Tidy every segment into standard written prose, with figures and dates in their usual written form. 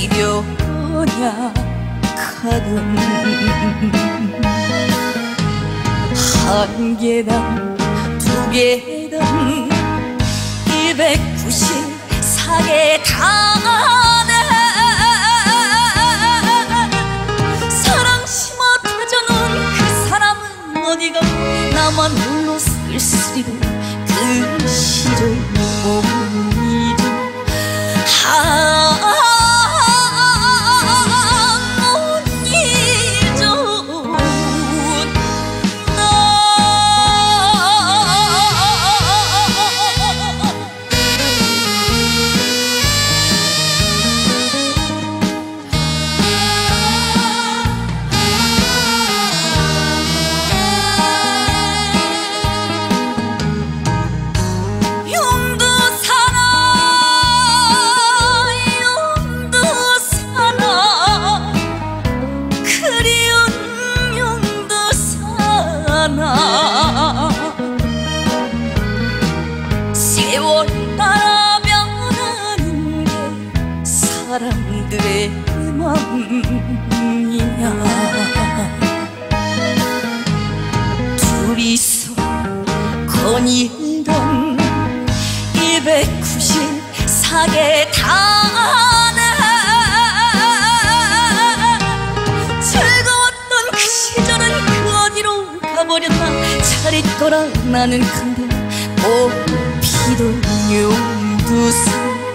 이려냐 하던 한 계단 두 계단 294계단에 사랑 심어 터져놓은 그 사람은 어디가 나만 홀로 쓸쓸히도 그 시절 못 잊어 세월 따라 변하는 게 사람들의 맘이냐 둘이서 거닐던 294계단에 즐거웠던 그 시절은 그 어디로 가버렸나 잘 있거라 나는 간다 꽃피던 용두산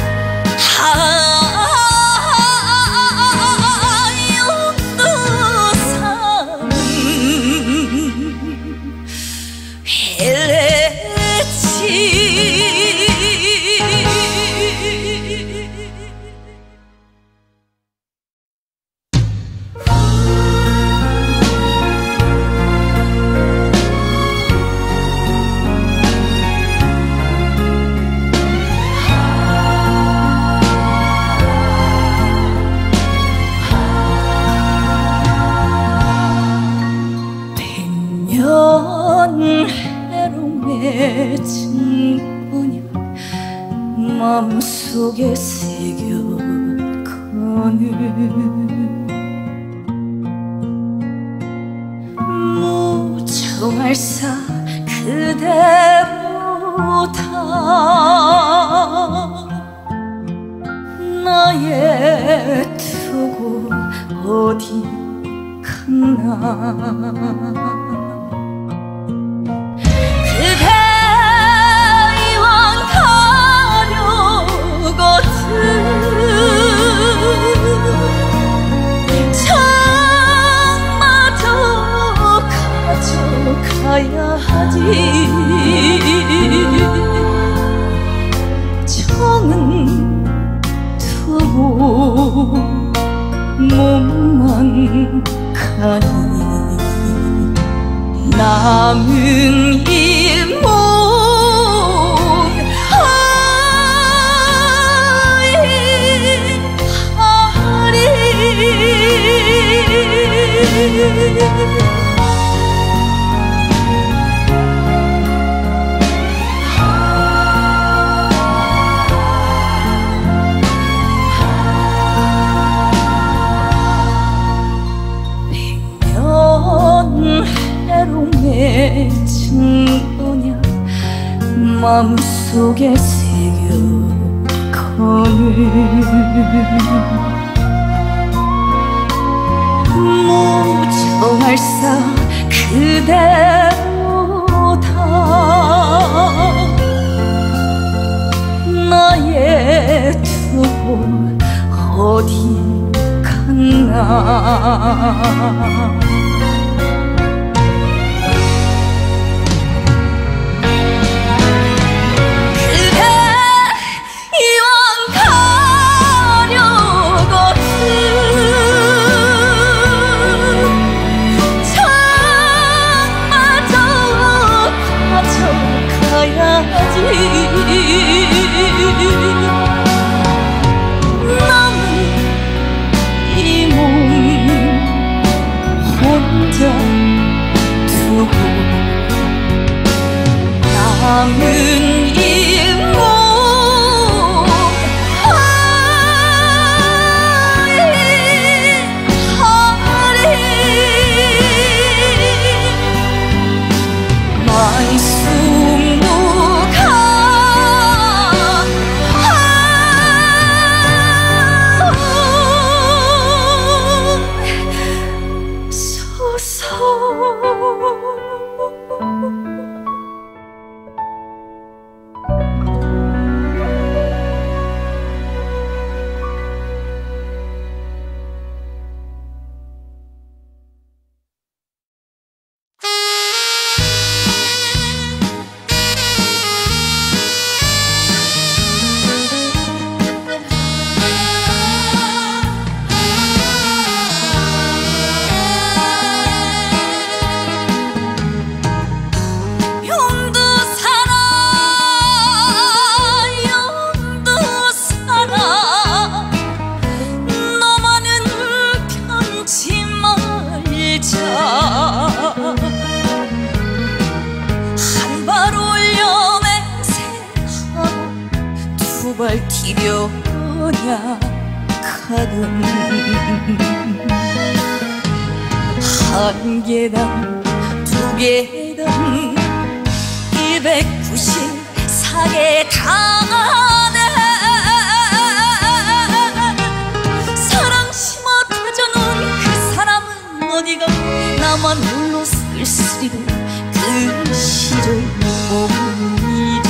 용두산은 헬레지 해롱의 증거냐 마음속에 새겨가는 무정할사 그대로다 나의 두고 어디 갔나 그대 이왕 가려거든 정마저 가져가야 하지 정은 두고 몸만 가니 남은 해롱의 증거냐 마음속에 새겨가는 무정할사 그대로다 나의 두고 어디 갔나 남은 이 몸 혼자 두고 남은 이 몸 이려냐 하던 한 계단 두 계단 294개 다네 사랑 심어 다져놓은 그 사람은 어디가 나만 홀로 쓸쓸히도 그 시절 못 잊어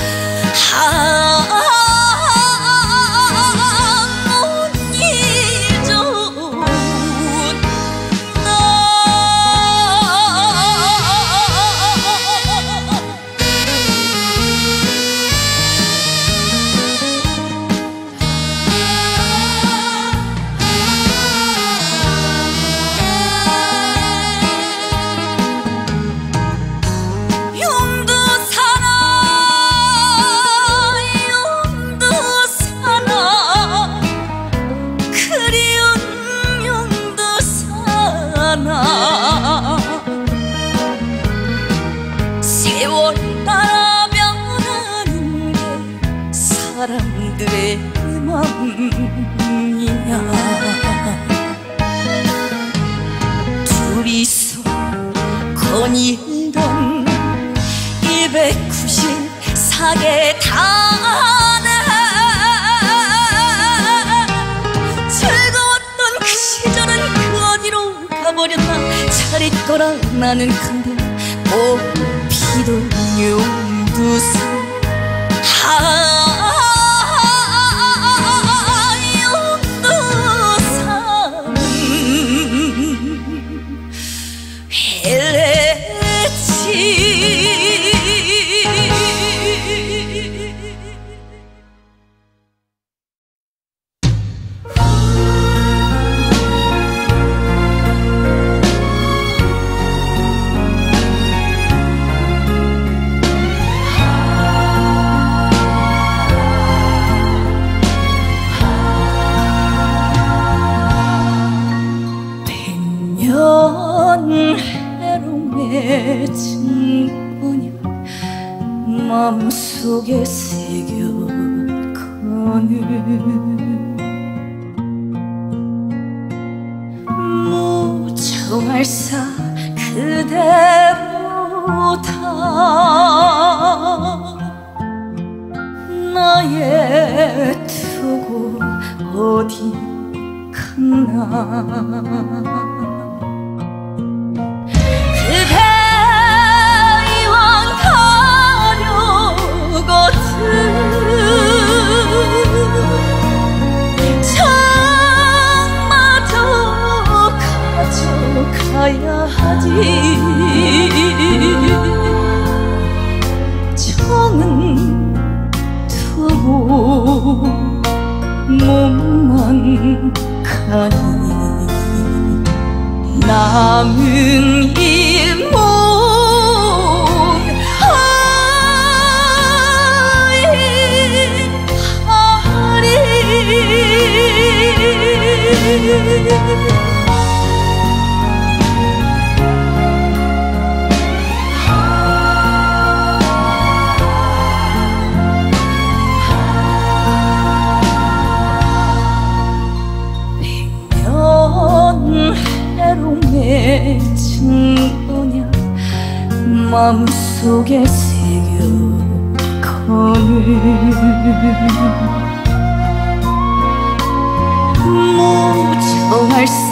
세월 따라 변하는 게 사람들의 맘이냐 둘이서 거닐던 294개 다네 즐거웠던 그 시절은 그 어디로 가버렸나 잘 있거라 나는 근데 피도 용두사 용두사는 헬레지 해롱해진 언약 마음속에 새겨가는 무정할사 그대로다 나의 두고 어디 갔나 그대 이왕 가려거든 정마저 가져가야 하지 정은 두고 몸만 가니 남은 일목 하리 해롱해진 언약 마음속에 새겨가는 무정할사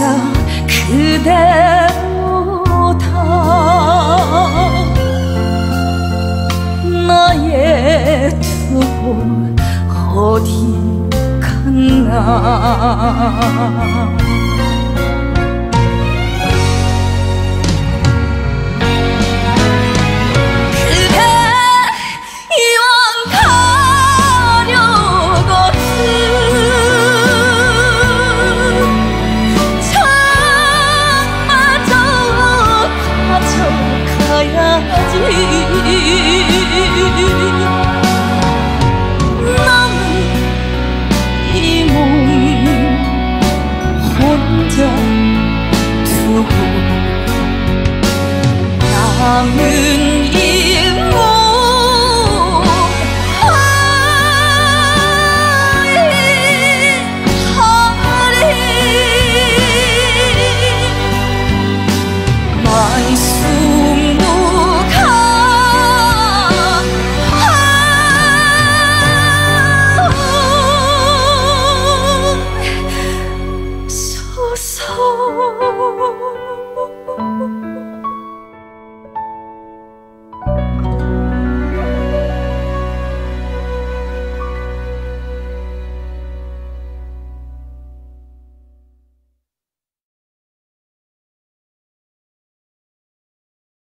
그대로다 나의 두고 어디 갔나 나는 이 몸 혼자 두고 남은